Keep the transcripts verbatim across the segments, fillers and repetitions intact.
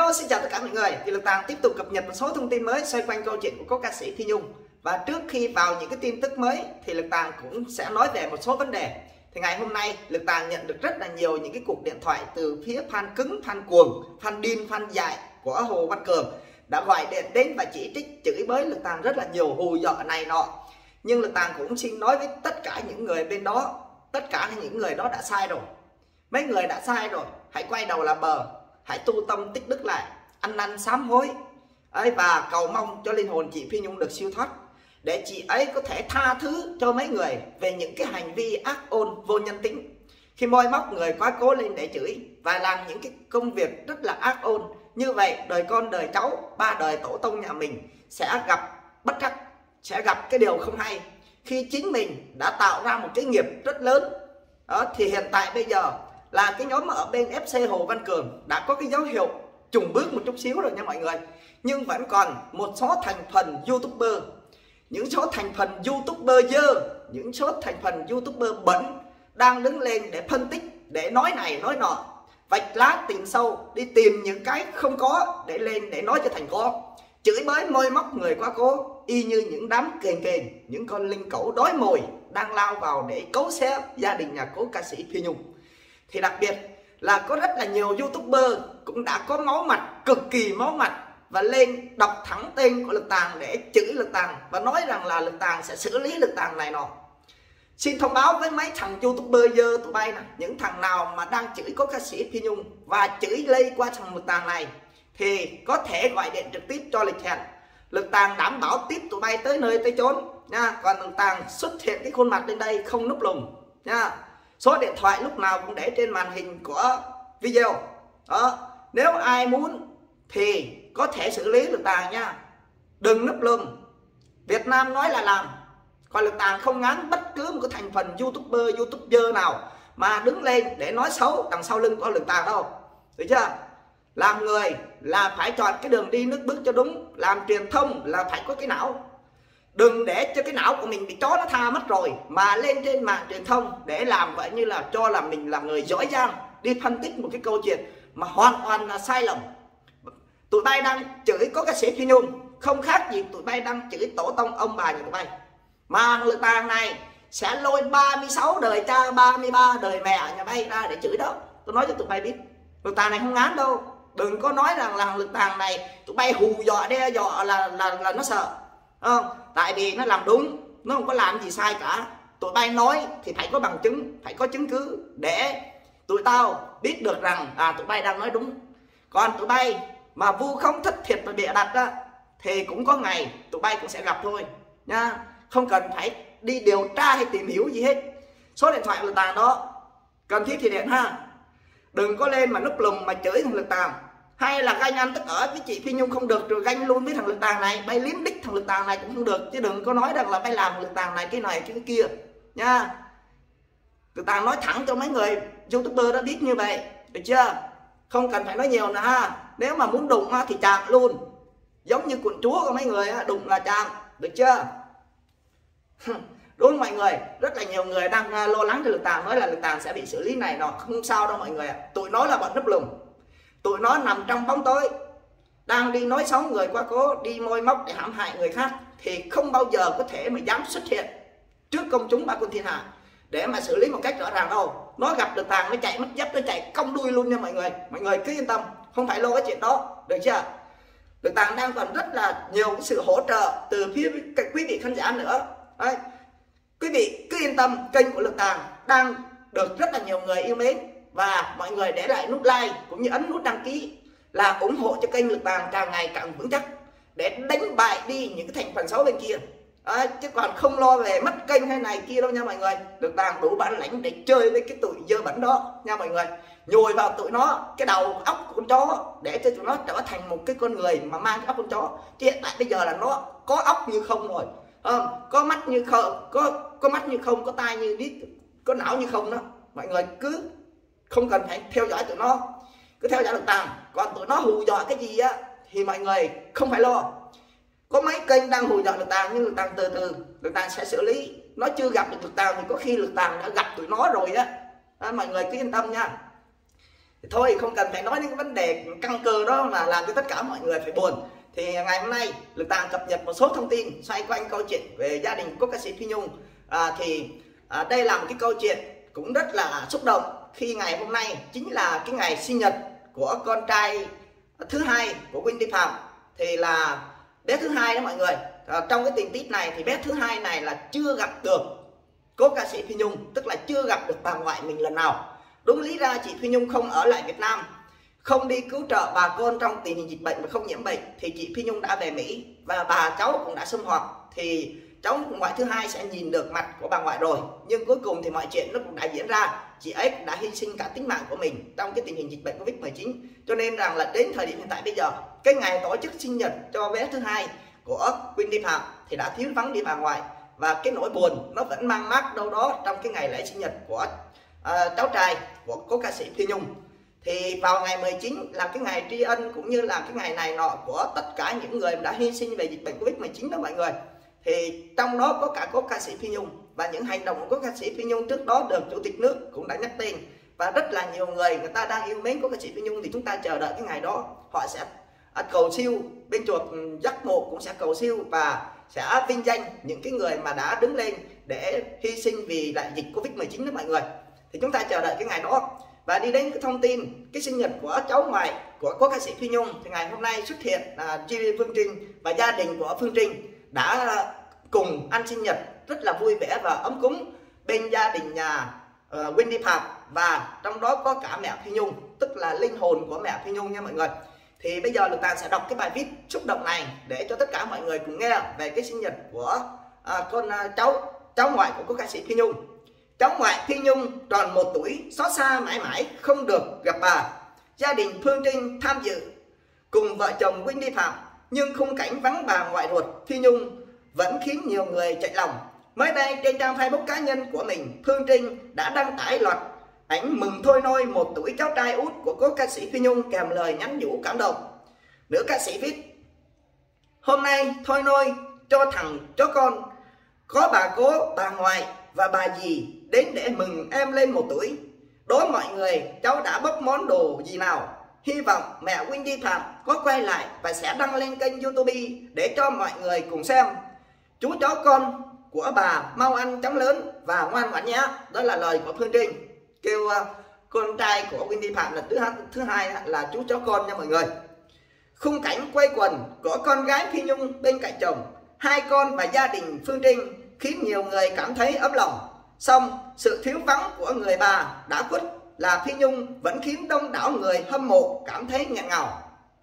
Hello, xin chào tất cả mọi người. Thì Lực Tàng tiếp tục cập nhật một số thông tin mới xoay quanh câu chuyện của cố ca sĩ Phi Nhung. Và trước khi vào những cái tin tức mới thì Lực Tàng cũng sẽ nói về một số vấn đề. Thì ngày hôm nay Lực Tàng nhận được rất là nhiều những cái cuộc điện thoại từ phía fan cứng, fan cuồng, fan điên, fan dại của Hồ Văn Cường đã gọi điện đến và chỉ trích, chửi bới Lực Tàng rất là nhiều, hù dọa này nọ. Nhưng Lực Tàng cũng xin nói với tất cả những người bên đó, tất cả những người đó đã sai rồi. Mấy người đã sai rồi, hãy quay đầu là bờ, hãy tu tâm tích đức lại, ăn năn sám hối ấy, và cầu mong cho linh hồn chị Phi Nhung được siêu thoát, để chị ấy có thể tha thứ cho mấy người về những cái hành vi ác ôn vô nhân tính, khi moi móc người quá cố lên để chửi và làm những cái công việc rất là ác ôn. Như vậy đời con đời cháu, ba đời tổ tông nhà mình sẽ gặp bất trắc, sẽ gặp cái điều không hay khi chính mình đã tạo ra một cái nghiệp rất lớn. Đó, thì hiện tại bây giờ là cái nhóm ở bên ép xê Hồ Văn Cường đã có cái dấu hiệu chùng bước một chút xíu rồi nha mọi người. Nhưng vẫn còn một số thành phần YouTuber, những số thành phần YouTuber dơ, những số thành phần YouTuber bẩn đang đứng lên để phân tích, để nói này nói nọ, vạch lá tìm sâu, đi tìm những cái không có để lên để nói cho thành có, chửi bới môi móc người quá cố, y như những đám kền kền, những con linh cẩu đói mồi đang lao vào để cấu xé gia đình nhà cố ca sĩ Phi Nhung. Thì đặc biệt là có rất là nhiều YouTuber cũng đã có máu mặt, cực kỳ máu mặt, và lên đọc thẳng tên của Lực Tàng để chửi Lực Tàng và nói rằng là Lực Tàng sẽ xử lý Lực Tàng này nọ. Xin thông báo với mấy thằng YouTuber dơ tụi bay nè, những thằng nào mà đang chửi cố ca sĩ Phi Nhung và chửi lây qua thằng Lực Tàng này thì có thể gọi điện trực tiếp cho Lịch hẹn. Lực Tàng đảm bảo tiếp tụi bay tới nơi tới chốn nha. Còn Lực Tàng xuất hiện cái khuôn mặt lên đây không núp lùm nha. Số điện thoại lúc nào cũng để trên màn hình của video đó. Nếu ai muốn thì có thể xử lý Lực Tàng nha, đừng núp lùm. Việt Nam nói là làm, còn Lực Tàng không ngán bất cứ một cái thành phần YouTuber, YouTuber nào mà đứng lên để nói xấu đằng sau lưng của Lực Tàng đâu, được chưa? Làm người là phải chọn cái đường đi nước bước cho đúng, làm truyền thông là phải có cái não. Đừng để cho cái não của mình bị chó nó tha mất rồi mà lên trên mạng truyền thông để làm vậy như là cho là mình là người giỏi giang, đi phân tích một cái câu chuyện mà hoàn toàn là sai lầm. Tụi bay đang chửi có ca sĩ Phi Nhung không khác gì tụi bay đang chửi tổ tông ông bà nhà tụi bay. Mà Lực Tàng này sẽ lôi ba mươi sáu đời cha, ba mươi ba đời mẹ nhà bay ra để chửi đó. Tôi nói cho tụi bay biết, Lực Tàng này không ngán đâu. Đừng có nói rằng là Lực Tàng này tụi bay hù dọa đe dọa là là là nó sợ, không? Tại vì nó làm đúng, nó không có làm gì sai cả. Tụi bay nói thì phải có bằng chứng, phải có chứng cứ để tụi tao biết được rằng à tụi bay đang nói đúng. Còn tụi bay mà vu khống thất thiệt và bịa đặt á thì cũng có ngày tụi bay cũng sẽ gặp thôi nha. Không cần phải đi điều tra hay tìm hiểu gì hết. Số điện thoại của Lực Tàng đó, cần thiết thì điện ha. Đừng có lên mà núp lùm mà chửi thằng Lực Tàng, hay là ganh ăn tức ở với chị Phi Nhung không được rồi ganh luôn với thằng Lực Tàng này, bay liếm đích thằng Lực Tàng này cũng không được. Chứ đừng có nói rằng là bay làm Lực Tàng này cái này cái kia nha. Lực Tàng nói thẳng cho mấy người YouTuber đó biết như vậy, được chưa? Không cần phải nói nhiều nữa ha. Nếu mà muốn đụng thì chạm luôn, giống như quận chúa của mấy người đụng là chạm, được chưa? Đúng không mọi người? Rất là nhiều người đang lo lắng cho Lực Tàng, nói là Lực Tàng sẽ bị xử lý này nọ. Không sao đâu mọi người ạ. Tụi nó là bọn núp lùm, tụi nó nằm trong bóng tối, đang đi nói xấu người quá cố, đi môi móc để hãm hại người khác, thì không bao giờ có thể mà dám xuất hiện trước công chúng ba quân thiên hạ để mà xử lý một cách rõ ràng đâu. Nó gặp Lực Tàng nó chạy mất dép, nó chạy cong đuôi luôn nha mọi người. Mọi người cứ yên tâm, không phải lo cái chuyện đó, được chưa? Lực Tàng đang còn rất là nhiều cái sự hỗ trợ từ phía quý vị khán giả nữa. Đấy. Quý vị cứ yên tâm, kênh của Lực Tàng đang được rất là nhiều người yêu mến, và mọi người để lại nút like cũng như ấn nút đăng ký là ủng hộ cho kênh Lực Tàng càng ngày càng vững chắc để đánh bại đi những cái thành phần xấu bên kia. À, chứ còn không lo về mất kênh hay này kia đâu nha mọi người. Lực Tàng đủ bản lãnh để chơi với cái tụi dơ bẩn đó nha mọi người. Nhồi vào tụi nó cái đầu óc của con chó để cho tụi nó trở thành một cái con người mà mang cái óc con chó. Chứ hiện tại bây giờ là nó có óc như không rồi, à, có mắt như không, có có mắt như không, có tai như đít, có não như không đó. Mọi người cứ không cần phải theo dõi tụi nó, cứ theo dõi Lực Tàng. Còn tụi nó hù dọa cái gì á thì mọi người không phải lo. Có mấy kênh đang hù dọa Lực Tàng, nhưng Lực Tàng từ từ Lực Tàng sẽ xử lý. Nó chưa gặp được Lực Tàng thì có khi Lực Tàng đã gặp tụi nó rồi á. À, mọi người cứ yên tâm nha. Thì thôi không cần phải nói những cái vấn đề căn cơ đó mà làm cho tất cả mọi người phải buồn. Thì ngày hôm nay Lực Tàng cập nhật một số thông tin xoay quanh câu chuyện về gia đình của ca sĩ Phi Nhung. À, thì à, đây là một cái câu chuyện cũng rất là xúc động khi ngày hôm nay chính là cái ngày sinh nhật của con trai thứ hai của Wendy Phạm, thì là bé thứ hai đó mọi người. À, trong cái tình tiết này thì bé thứ hai này là chưa gặp được cố ca sĩ Phi Nhung, tức là chưa gặp được bà ngoại mình lần nào. Đúng lý ra chị Phi Nhung không ở lại Việt Nam, không đi cứu trợ bà con trong tình hình dịch bệnh và không nhiễm bệnh, thì chị Phi Nhung đã về Mỹ và bà cháu cũng đã sum họp, thì cháu ngoại thứ hai sẽ nhìn được mặt của bà ngoại rồi. Nhưng cuối cùng thì mọi chuyện nó cũng đã diễn ra, chị ấy cũng đã hy sinh cả tính mạng của mình trong cái tình hình dịch bệnh Covid mười chín. Cho nên rằng là đến thời điểm hiện tại bây giờ, cái ngày tổ chức sinh nhật cho bé thứ hai của Wendy Phạm thì đã thiếu vắng đi bà ngoại, và cái nỗi buồn nó vẫn mang mát đâu đó trong cái ngày lễ sinh nhật của uh, cháu trai của cố ca sĩ Phi Nhung. Thì vào ngày mười chín là cái ngày tri ân cũng như là cái ngày này nọ của tất cả những người đã hy sinh về dịch bệnh Covid mười chín đó mọi người. Thì trong đó có cả cố ca sĩ Phi Nhung, và những hành động của cố ca sĩ Phi Nhung trước đó được Chủ tịch nước cũng đã nhắc tên, và rất là nhiều người người ta đang yêu mến cố ca sĩ Phi Nhung. Thì chúng ta chờ đợi cái ngày đó, họ sẽ cầu siêu, bên chùa Giác Ngộ cũng sẽ cầu siêu và sẽ vinh danh những cái người mà đã đứng lên để hy sinh vì đại dịch Covid mười chín đó mọi người. Thì chúng ta chờ đợi cái ngày đó. Và đi đến cái thông tin cái sinh nhật của cháu ngoại của cố ca sĩ Phi Nhung, thì ngày hôm nay xuất hiện là Phương Trinh và gia đình của Phương Trinh đã cùng ăn sinh nhật rất là vui vẻ và ấm cúng bên gia đình nhà uh, Wendy Phạm, và trong đó có cả mẹ Phi Nhung, tức là linh hồn của mẹ Phi Nhung nha mọi người. Thì bây giờ Lực Tàng sẽ đọc cái bài viết xúc động này để cho tất cả mọi người cùng nghe về cái sinh nhật của uh, con uh, cháu cháu ngoại của cố ca sĩ Phi Nhung. Cháu ngoại Phi Nhung tròn một tuổi, xót xa mãi mãi không được gặp bà. Gia đình Phương Trinh tham dự cùng vợ chồng Wendy Phạm, nhưng khung cảnh vắng bà ngoại ruột Phi Nhung vẫn khiến nhiều người chạy lòng. Mới đây trên trang Facebook cá nhân của mình, Phương Trinh đã đăng tải loạt ảnh mừng thôi nôi một tuổi cháu trai út của cố ca sĩ Phi Nhung kèm lời nhắn nhủ cảm động. Nữ ca sĩ viết: hôm nay thôi nôi cho thằng chó con, có bà cố, bà ngoại và bà dì đến để mừng em lên một tuổi. Đố mọi người cháu đã bốc món đồ gì nào. Hy vọng mẹ Wendy Phạm có quay lại và sẽ đăng lên kênh YouTube để cho mọi người cùng xem. Chú chó con của bà mau ăn chóng lớn và ngoan ngoãn nhé. Đó là lời của Phương Trinh kêu uh, con trai của Wendy Phạm là thứ, thứ hai là chú chó con nha mọi người. Khung cảnh quay quần của con gái Phi Nhung bên cạnh chồng, hai con và gia đình Phương Trinh khiến nhiều người cảm thấy ấm lòng. Song sự thiếu vắng của người bà đã khuất là Phi Nhung vẫn khiến đông đảo người hâm mộ cảm thấy nghẹn ngào.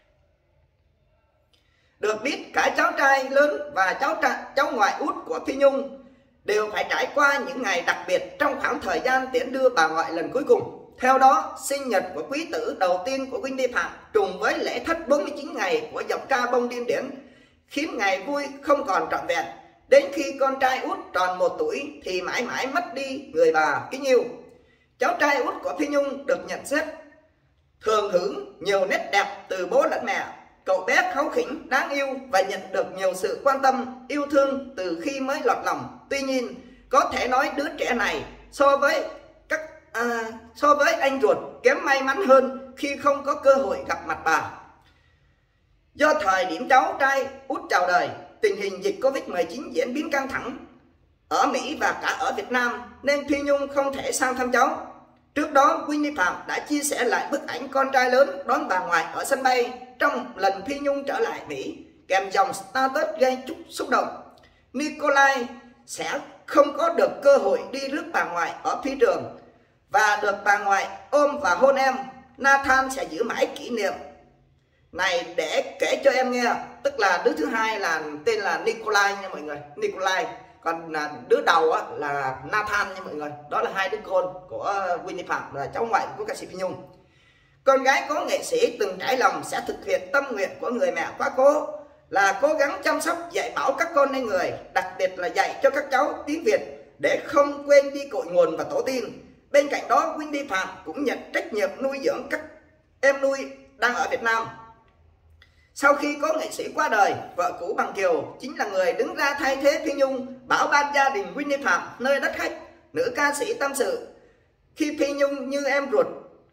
Được biết cả cháu trai lớn và cháu trai, cháu ngoại út của Phi Nhung đều phải trải qua những ngày đặc biệt trong khoảng thời gian tiễn đưa bà ngoại lần cuối cùng. Theo đó, sinh nhật của quý tử đầu tiên của Wendy Phạm trùng với lễ thất bốn mươi chín ngày của giọng ca bông điên điển, khiến ngày vui không còn trọn vẹn. Đến khi con trai út tròn một tuổi thì mãi mãi mất đi người bà kính yêu. Cháu trai út của Phi Nhung được nhận xét thường hưởng nhiều nét đẹp từ bố lẫn mẹ. Cậu bé kháu khỉnh, đáng yêu và nhận được nhiều sự quan tâm, yêu thương từ khi mới lọt lòng. Tuy nhiên, có thể nói đứa trẻ này so với các à, so với anh ruột kém may mắn hơn khi không có cơ hội gặp mặt bà. Do thời điểm cháu trai út chào đời, tình hình dịch Covid mười chín diễn biến căng thẳng ở Mỹ và cả ở Việt Nam, nên Phi Nhung không thể sang thăm cháu. Trước đó, Wendy Phạm đã chia sẻ lại bức ảnh con trai lớn đón bà ngoại ở sân bay trong lần Phi Nhung trở lại Mỹ, kèm dòng status gây chút xúc động. Nikolai sẽ không có được cơ hội đi rước bà ngoại ở phi trường và được bà ngoại ôm và hôn em. Nathan sẽ giữ mãi kỷ niệm này để kể cho em nghe. Tức là đứa thứ hai là tên là Nikolai nha mọi người, Nikolai. Còn đứa đầu á, là Nathan nha mọi người. Đó là hai đứa con của Wendy Phạm, là cháu ngoại của ca sĩ Phi Nhung. Con gái có nghệ sĩ từng trải lòng sẽ thực hiện tâm nguyện của người mẹ quá cố là cố gắng chăm sóc dạy bảo các con nên người, đặc biệt là dạy cho các cháu tiếng Việt để không quên đi cội nguồn và tổ tiên. Bên cạnh đó, Wendy Phạm cũng nhận trách nhiệm nuôi dưỡng các em nuôi đang ở Việt Nam. Sau khi có nghệ sĩ qua đời, vợ cũ Bằng Kiều chính là người đứng ra thay thế Phi Nhung bảo ban gia đình Wendy Phạm nơi đất khách. Nữ ca sĩ tâm sự: khi Phi Nhung như em ruột,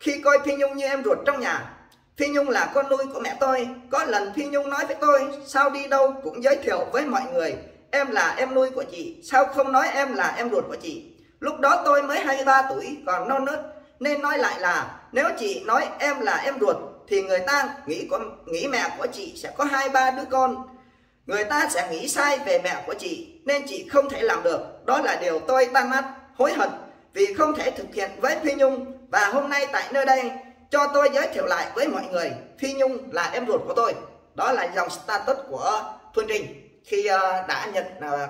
khi coi Phi Nhung như em ruột trong nhà. Phi Nhung là con nuôi của mẹ tôi. Có lần Phi Nhung nói với tôi, sao đi đâu cũng giới thiệu với mọi người em là em nuôi của chị, sao không nói em là em ruột của chị. Lúc đó tôi mới hai mươi ba tuổi, còn non nớt, nên nói lại là nếu chị nói em là em ruột thì người ta nghĩ có, nghĩ mẹ của chị sẽ có hai ba đứa con. Người ta sẽ nghĩ sai về mẹ của chị, nên chị không thể làm được. Đó là điều tôi tan nát, hối hận vì không thể thực hiện với Phi Nhung. Và hôm nay tại nơi đây, cho tôi giới thiệu lại với mọi người, Phi Nhung là em ruột của tôi. Đó là dòng status của Phương Trinh khi đã nhận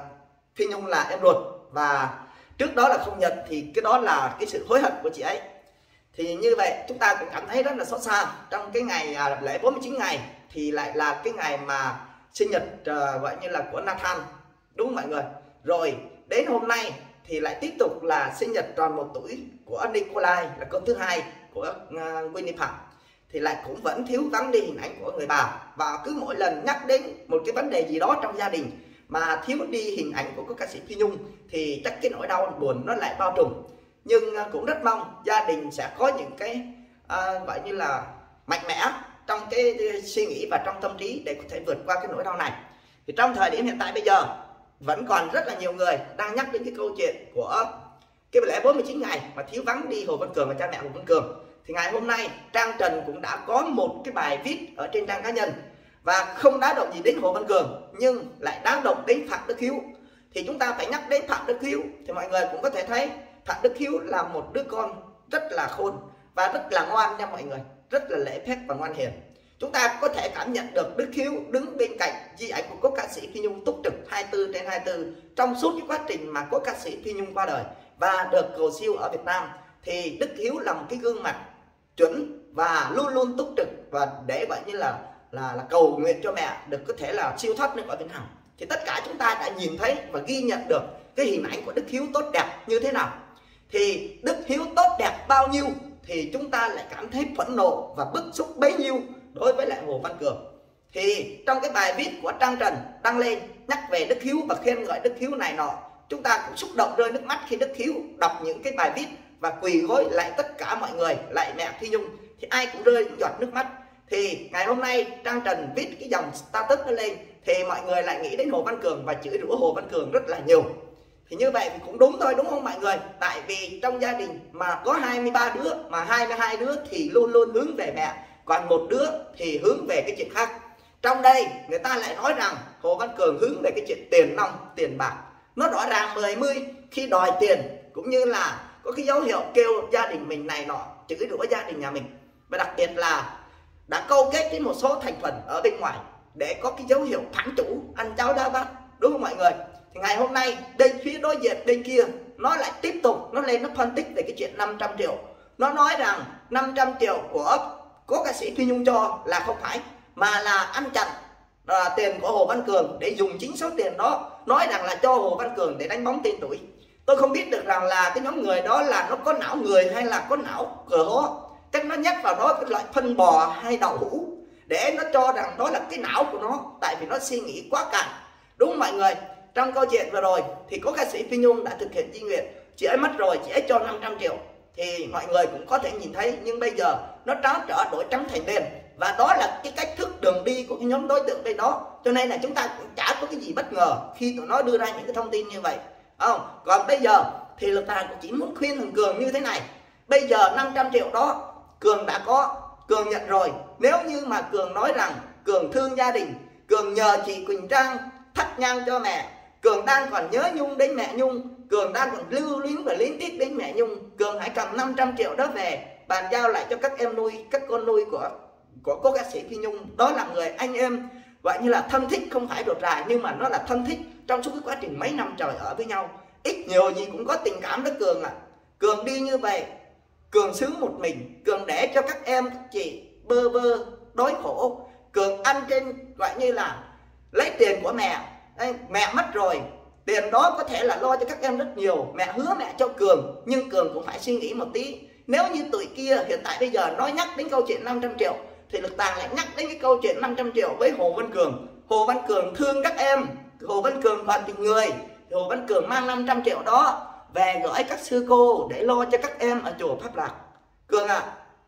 Phi Nhung là em ruột. Và trước đó là không nhận, thì cái đó là cái sự hối hận của chị ấy. Thì như vậy chúng ta cũng cảm thấy rất là xót xa. Trong cái ngày lễ bốn mươi chín ngày thì lại là cái ngày mà sinh nhật uh, gọi như là của Nathan, đúng không mọi người? Rồi đến hôm nay thì lại tiếp tục là sinh nhật tròn một tuổi của Nikolai, là con thứ hai của uh, Winnie Phạm. Thì lại cũng vẫn thiếu vắng đi hình ảnh của người bà. Và cứ mỗi lần nhắc đến một cái vấn đề gì đó trong gia đình mà thiếu đi hình ảnh của cô ca sĩ Phi Nhung thì chắc cái nỗi đau buồn nó lại bao trùm. Nhưng uh, cũng rất mong gia đình sẽ có những cái uh, gọi như là mạnh mẽ trong cái suy nghĩ và trong tâm trí để có thể vượt qua cái nỗi đau này. Thì trong thời điểm hiện tại bây giờ vẫn còn rất là nhiều người đang nhắc đến cái câu chuyện của cái lễ bốn mươi chín ngày mà thiếu vắng đi Hồ Văn Cường và cha mẹ Hồ Văn Cường. Thì ngày hôm nay Trang Trần cũng đã có một cái bài viết ở trên trang cá nhân và không đá động gì đến Hồ Văn Cường nhưng lại đá động đến Phạm Đức Hiếu. Thì chúng ta phải nhắc đến Phạm Đức Hiếu thì mọi người cũng có thể thấy Phạm Đức Hiếu là một đứa con rất là khôn và rất là ngoan nha mọi người, rất là lễ phép và ngoan hiền. Chúng ta có thể cảm nhận được Đức Hiếu đứng bên cạnh di ảnh của cố ca sĩ Phi Nhung túc trực hai mươi tư trên hai mươi tư trong suốt cái quá trình mà cố ca sĩ Phi Nhung qua đời và được cầu siêu ở Việt Nam. Thì Đức Hiếu là một cái gương mặt chuẩn và luôn luôn túc trực và để gọi như là là, là cầu nguyện cho mẹ được có thể là siêu thoát nước ở Việt Nam. Thì tất cả chúng ta đã nhìn thấy và ghi nhận được cái hình ảnh của Đức Hiếu tốt đẹp như thế nào. Thì Đức Hiếu tốt đẹp bao nhiêu thì chúng ta lại cảm thấy phẫn nộ và bức xúc bấy nhiêu đối với lại Hồ Văn Cường. Thì trong cái bài viết của Trang Trần đăng lên nhắc về Đức Hiếu và khen ngợi Đức Hiếu này nọ, chúng ta cũng xúc động rơi nước mắt khi Đức Hiếu đọc những cái bài viết và quỳ gối lại tất cả mọi người, lại mẹ Phi Nhung, thì ai cũng rơi những giọt nước mắt. Thì ngày hôm nay Trang Trần viết cái dòng status nó lên thì mọi người lại nghĩ đến Hồ Văn Cường và chửi rủa Hồ Văn Cường rất là nhiều. Thì như vậy thì cũng đúng thôi, đúng không mọi người? Tại vì trong gia đình mà có hai mươi ba đứa mà hai mươi hai đứa thì luôn luôn hướng về mẹ, còn một đứa thì hướng về cái chuyện khác. Trong đây người ta lại nói rằng Hồ Văn Cường hướng về cái chuyện tiền nong, tiền bạc. Nó rõ ràng mười mươi khi đòi tiền, cũng như là có cái dấu hiệu kêu gia đình mình này nọ, chửi rủa gia đình nhà mình. Và đặc biệt là đã câu kết với một số thành phần ở bên ngoài để có cái dấu hiệu phản chủ, ăn cháo đá bát, đúng không mọi người? Thì ngày hôm nay bên phía đối diện bên kia nó lại tiếp tục nó lên nó phân tích về cái chuyện năm trăm triệu. Nó nói rằng năm trăm triệu của cố ca sĩ Phi Nhung cho là không phải, mà là ăn chặn à, tiền của Hồ Văn Cường để dùng chính số tiền đó, nói rằng là cho Hồ Văn Cường để đánh bóng tên tuổi. Tôi không biết được rằng là cái nhóm người đó là nó có não người hay là có não cờ hó, cách nó nhắc vào đó cái loại phân bò hay đậu hũ để nó cho rằng đó là cái não của nó, tại vì nó suy nghĩ quá cạn, đúng không mọi người? Trong câu chuyện vừa rồi thì có ca sĩ Phi Nhung đã thực hiện di nguyện, chị ấy mất rồi, chị ấy cho năm trăm triệu thì mọi người cũng có thể nhìn thấy, nhưng bây giờ nó tráo trở đổi trắng thành đen, và đó là cái cách thức đường đi của cái nhóm đối tượng bên đó. Cho nên là chúng ta cũng chả có cái gì bất ngờ khi tụi nó đưa ra những cái thông tin như vậy, không? Còn bây giờ thì lực tài cũng chỉ muốn khuyên thằng Cường như thế này. Bây giờ năm trăm triệu đó Cường đã có, Cường nhận rồi. Nếu như mà Cường nói rằng Cường thương gia đình, Cường nhờ chị Quỳnh Trang thắp nhang cho mẹ, Cường đang còn nhớ Nhung đến mẹ Nhung, Cường đang còn lưu luyến và luyến tiếc đến mẹ Nhung, Cường hãy cầm năm trăm triệu đó về bàn giao lại cho các em nuôi, các con nuôi của của cô ca sĩ Phi Nhung. Đó là người anh em gọi như là thân thích, không phải ruột rà, nhưng mà nó là thân thích trong suốt cái quá trình mấy năm trời ở với nhau, ít nhiều gì cũng có tình cảm đó Cường ạ. À. Cường đi như vậy, Cường sướng một mình, Cường để cho các em các chị bơ vơ đói khổ, Cường ăn trên gọi như là lấy tiền của mẹ. Đây, mẹ mất rồi, tiền đó có thể là lo cho các em rất nhiều, mẹ hứa mẹ cho Cường, nhưng Cường cũng phải suy nghĩ một tí. Nếu như tụi kia hiện tại bây giờ nói nhắc đến câu chuyện năm trăm triệu thì Lực Tàng lại nhắc đến cái câu chuyện năm trăm triệu với Hồ Văn Cường. Hồ Văn Cường thương các em, Hồ Văn Cường còn tình người, Hồ Văn Cường mang năm trăm triệu đó về gửi các sư cô để lo cho các em ở chùa Pháp Lạc. Cường ạ, à,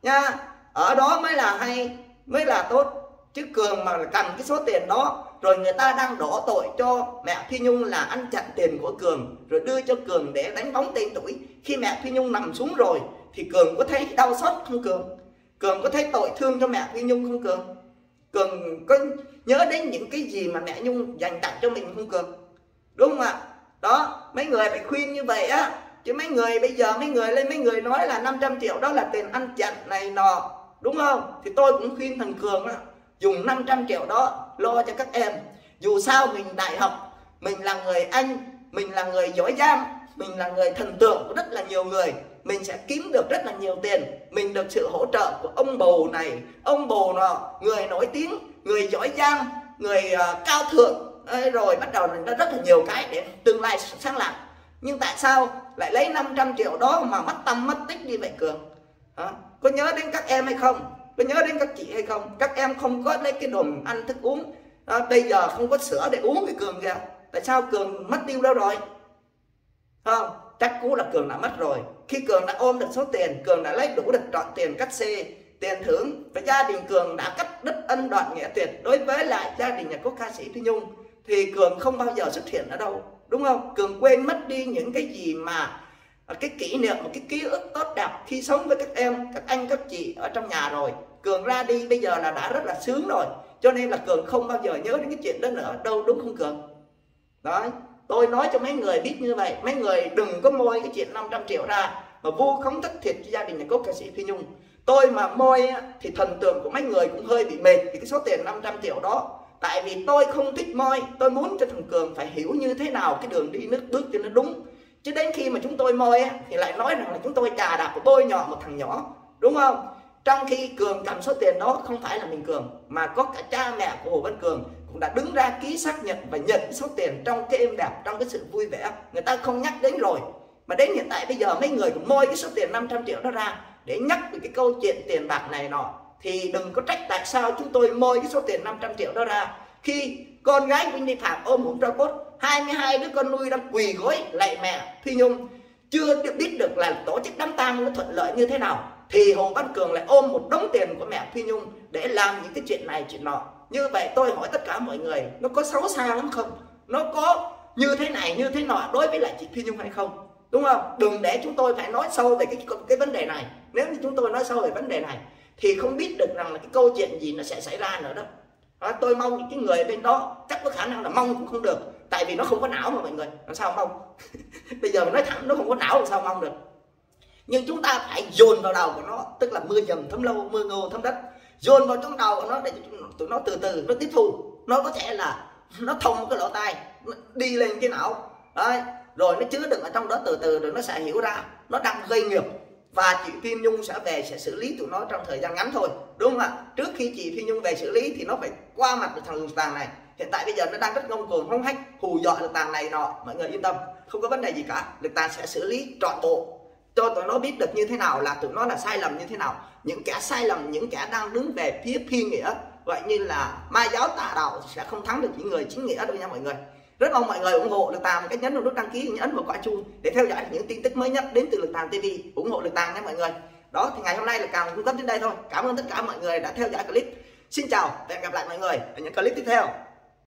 nha. Ở đó mới là hay, mới là tốt. Chứ Cường mà cầm cái số tiền đó rồi người ta đang đổ tội cho mẹ Phi Nhung là ăn chặn tiền của Cường rồi đưa cho Cường để đánh bóng tên tuổi. Khi mẹ Phi Nhung nằm xuống rồi thì Cường có thấy đau xót không Cường? Cường có thấy tội thương cho mẹ Phi Nhung không Cường? Cường có nhớ đến những cái gì mà mẹ Nhung dành tặng cho mình không Cường? Đúng không ạ? Đó, mấy người phải khuyên như vậy á. Chứ mấy người bây giờ mấy người lên mấy người nói là năm trăm triệu đó là tiền ăn chặn này nọ, đúng không? Thì tôi cũng khuyên thằng Cường đó, dùng năm trăm triệu đó lo cho các em. Dù sao mình đại học, mình là người Anh, mình là người giỏi giang, mình là người thần tượng của rất là nhiều người, mình sẽ kiếm được rất là nhiều tiền. Mình được sự hỗ trợ của ông bồ này, ông bồ nọ, người nổi tiếng, người giỏi giang, người uh, cao thượng. Ê, rồi bắt đầu nó rất là nhiều cái để tương lai sáng lạng. Nhưng tại sao lại lấy năm trăm triệu đó mà mất tâm mất tích đi vậy Cường? Hả? Có nhớ đến các em hay không? Có nhớ đến các chị hay không? Các em không có lấy cái đồ ăn thức uống à, bây giờ không có sữa để uống với Cường kìa. Tại sao Cường mất tiêu đâu rồi? Không, chắc cú là Cường đã mất rồi. Khi Cường đã ôm được số tiền, Cường đã lấy đủ được trọn tiền cắt xê, tiền thưởng, và gia đình Cường đã cắt đứt ân đoạn nghĩa tuyệt đối với lại gia đình nhà cố ca sĩ Phi Nhung, thì Cường không bao giờ xuất hiện ở đâu, đúng không? Cường quên mất đi những cái gì mà cái kỷ niệm, một cái ký ức tốt đẹp khi sống với các em, các anh, các chị ở trong nhà rồi. Cường ra đi bây giờ là đã rất là sướng rồi, cho nên là Cường không bao giờ nhớ đến cái chuyện đó nữa đâu, đúng không Cường? Đấy, tôi nói cho mấy người biết như vậy. Mấy người đừng có môi cái chuyện năm trăm triệu ra mà vu khống thất thiệt cho gia đình nhà cố ca sĩ Phi Nhung. Tôi mà môi thì thần tượng của mấy người cũng hơi bị mệt vì cái số tiền năm trăm triệu đó. Tại vì tôi không thích môi, tôi muốn cho thằng Cường phải hiểu như thế nào cái đường đi nước bước cho nó đúng. Chứ đến khi mà chúng tôi môi thì lại nói rằng là chúng tôi chà đạp bôi nhọ một thằng nhỏ, đúng không? Trong khi Cường cầm số tiền đó không phải là mình Cường, mà có cả cha mẹ của Hồ Văn Cường cũng đã đứng ra ký xác nhận và nhận cái số tiền trong cái êm đẹp, trong cái sự vui vẻ. Người ta không nhắc đến rồi, mà đến hiện tại bây giờ mấy người cũng môi cái số tiền năm trăm triệu đó ra để nhắc về cái câu chuyện tiền bạc này nọ. Thì đừng có trách tại sao chúng tôi môi cái số tiền năm trăm triệu đó ra khi con gái của Đinh Phạm ôm hũ tro cốt, hai mươi hai đứa con nuôi đang quỳ gối lạy mẹ Phi Nhung, chưa biết được là tổ chức đám tang nó thuận lợi như thế nào, thì Hồ Văn Cường lại ôm một đống tiền của mẹ Phi Nhung để làm những cái chuyện này chuyện nọ. Như vậy tôi hỏi tất cả mọi người, nó có xấu xa lắm không? Nó có như thế này như thế nọ đối với lại chị Phi Nhung hay không? Đúng không? Đừng để chúng tôi phải nói sâu về cái cái vấn đề này. Nếu như chúng tôi nói sâu về vấn đề này thì không biết được rằng là cái câu chuyện gì nó sẽ xảy ra nữa đó. Đó, tôi mong những cái người bên đó chắc có khả năng là mong cũng không được, tại vì nó không có não mà mọi người, làm sao mong? Bây giờ mình nói thẳng, nó không có não làm sao mong được. Nhưng chúng ta phải dồn vào đầu của nó, tức là mưa dầm thấm lâu, mưa ngô thấm đất, dồn vào trong đầu của nó để tụi nó từ từ nó tiếp thu. Nó có thể là nó thông cái lỗ tai, nó đi lên cái não đấy, rồi nó chứa đựng ở trong đó từ từ rồi nó sẽ hiểu ra nó đang gây nghiệp. Và chị Phi Nhung sẽ về sẽ xử lý tụi nó trong thời gian ngắn thôi, đúng không ạ? Trước khi chị Phi Nhung về xử lý thì nó phải qua mặt được thằng Lực Tàng này. Hiện tại bây giờ nó đang rất ngông cuồng hống hách hù dọa Lực Tàng này nọ. Mọi người yên tâm, không có vấn đề gì cả. Lực Tàng sẽ xử lý trọn bộ cho tụi nó biết được như thế nào là tụi nó là sai lầm như thế nào. Những kẻ sai lầm, những kẻ đang đứng về phía phi nghĩa, vậy như là ma giáo tà đạo sẽ không thắng được những người chính nghĩa đâu nha mọi người. Rất mong mọi người ủng hộ Lực Tàng một cách nhấn vào nút đăng ký, nhấn vào quả chuông để theo dõi những tin tức mới nhất đến từ Lực Tàng ti vi. Ủng hộ Lực Tàng nhé mọi người. Đó thì ngày hôm nay Lực Tàng cung cấp đến đây thôi. Cảm ơn tất cả mọi người đã theo dõi clip. Xin chào và hẹn gặp lại mọi người ở những clip tiếp theo.